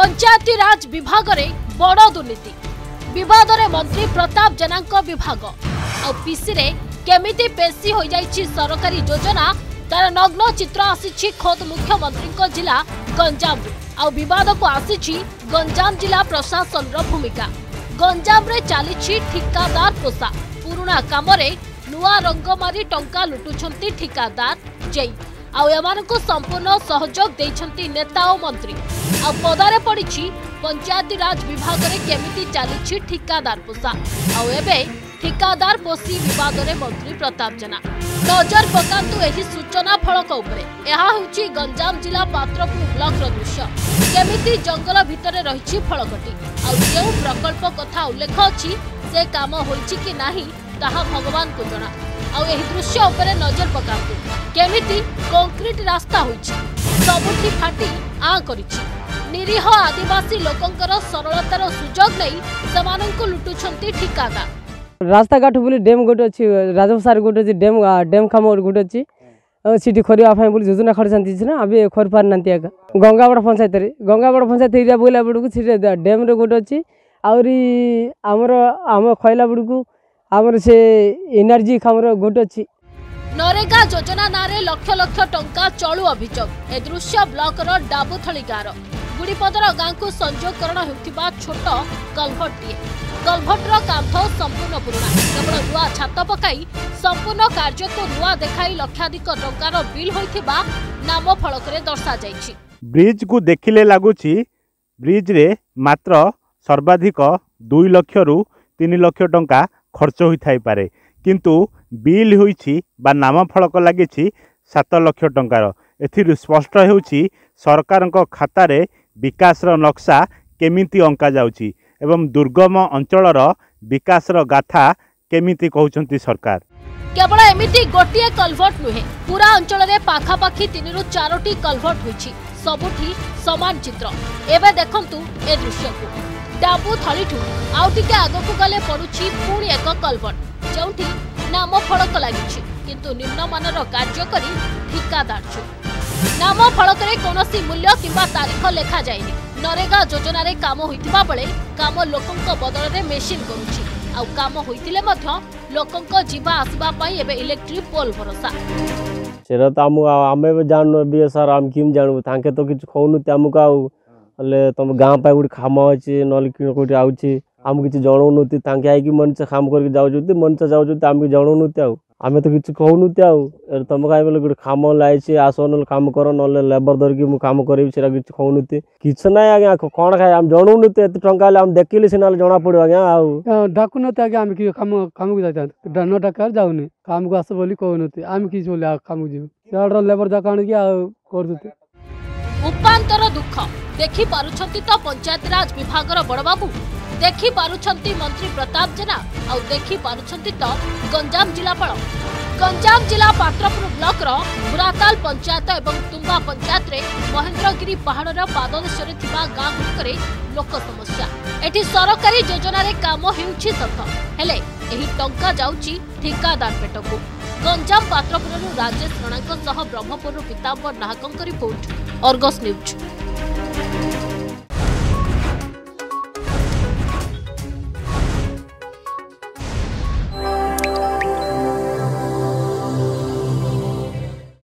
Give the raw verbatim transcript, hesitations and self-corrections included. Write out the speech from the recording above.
पंचायती राज विभाग रे बड़ दुर्नीति विवाद रे मंत्री प्रताप जेना विभाग और पीसी रे केमिति पेशी हो जाइछि सरकारी योजना तार नग्न चित्र आसी खोद मुख्यमंत्री जिला गंजाम आ विवाद को आसी गंजाम जिला प्रशासन रो भूमिका। गंजाम रे चली ठिकादार पोषा पुराणा काम नुआ रंग मारी टंका लुटुछंती ठिकादार जई आउ संपूर्ण सहयोग देइछंती नेता और मंत्री आ पदारे पड़ी पंचायती राज विभाग रे केमिति चली ठिकादार पोषा आउ एबे ठिकादार पोषी विवाद रे मंत्री प्रताप जेना नजर पकांतु एही सूचना फलक उपरे। यहा होची गंजाम जिला पात्रपुर ब्लॉक रो दृश्य केमिति जंगल भितरे रहिछि फलकटी आ जेउ प्रकल्प कथा उल्लेख अछि से काम होइछि कि नाही ताहा भगवान को जणा। आ एही दृश्य उपरे नजर पकांतु केमिति कंक्रीट रास्ता होइछि सबुठी फाटी आ करिछि निरीह आदिवासी लोकंकर सरलतार सुजोग नै समानंकु लुटुछंती ठिकादार। रास्ता घाट बोली डेम गोटे अच्छी राजसार गोटे अच्छी डेम डेम खाम गोटे अच्छी सीटी खरीवा बोली योजना खड़ी ना अभी खरी पार ना गंगाबड़ पंचायत गंगाबड़ पंचायत एरिया बोला बेड़ू से डेम रे गोटे अच्छी आहरी आमर आम खैला बेड़ू आमर से एनर्जी खामर गोटे अच्छी नरेगा योजना नारे लक्ष लक्ष टंका चलू अभियोग ए दृश्य ब्लॉक डाबुथली गाँव गुड़ीपदर गाँ को संयोगकरण होता छोट कलभटे कलभटर कांथ संपूर्ण पुराणा केवल नुआ छात पकाई संपूर्ण कार्य को नुआ देखाई लक्षाधिक टंकार बिल होइथिबा नाम फलक रे दर्शा जाइछि। ब्रिज को देखिले लागुछि ब्रिज रे मात्र सर्वाधिक दुई लक्ष रु तीन लक्ष टंका खर्च होई थाई पारे किंतु बिल होइछि बा नाम फलक लागिछि सात लक्ष टंकार। एथिरु स्पष्ट हेउछि सरकारक खाता रे विकास रो नक्शा केमिति अंका जाउछि एवं दुर्गम अंचलर विकास रो गाथा केमिति कहउछंती सरकार। केवल एमिति गोटिए कलभट नुहे पूरा अंचल रे पाखापाखी तीन रु चारोटी कलभट होइछि सबुठी समान चित्र। एबे देखंतु ए दृश्य को डाबू थळीठु आउ टिके आगकु गले पडुछि पुणी एक कलभट जोंठी नाम फलक लागिछि किंतु निम्नमानर कार्य करी ठिकादार छु नाम फलक रे कोनोसी मूल्य किंबा तारीख लेखा जायनि। नरेगा योजना रे काम होइतिबा बेले काम लोकंक बदल रे मेशिन करूछि आउ काम होइतिले मध्य लोकंक जीवा आसीबा पई एबे इलेक्ट्रिक पोल भरोसा सेरा त आमु आमे जाननो बी सर आम किम जानबो तांके तो किछ खौनु त आमु का अले तुम गां पाइ गुडी खाम अछि नल कि कोठी आउछि आम किछ जणौनु ति तांके आइ कि मन से काम करके जाउ जुति मन से जाउ जुति आम जणौनु त आउ आमे तो किछ कहनु त आउ तुम काइ बोले गुडी खाम लाइछि आसो नल काम कर नले लेबर दर कि मु काम करबी सेरा किछ कहनु ति किछ नै आगे कोन खाय आम जणौनु त एत टंका ले आम देखिले सिनाल जणा पड़ो आगे आउ डाकुन त आगे आम कि काम काम को जाता डनो टका जाउनी काम को आस बोली कहनु ति आम किछ बोले काम जीव सेडर लेबर जाकान कि आउ कर दुते उपांतर दुख देखि पारुछंती तो पंचायत राज विभाग रो बड़ बाबू देखि पारुछंती मंत्री प्रताप जेना आ देखि पारुछंती तो गंजाम जिलापाल गंजाम जिला पात्रपुर ब्लॉक रो बुराताल पंचायत एवं तुम्बा पंचायत रे महेंद्रगिरी पहाड़ रो पाददेश रे थिबा गाँ गुड़िकरे लोक समस्या एठी सरकारी योजना रे काम हेउछि सत हेले एही टंका जाउछि ठिकादार पेटको। गंजाम पात्रपुर राजेश रणांक सह ब्रह्मपुर पीतांबर नाहकंक रिपोर्ट अर्गस न्यूज।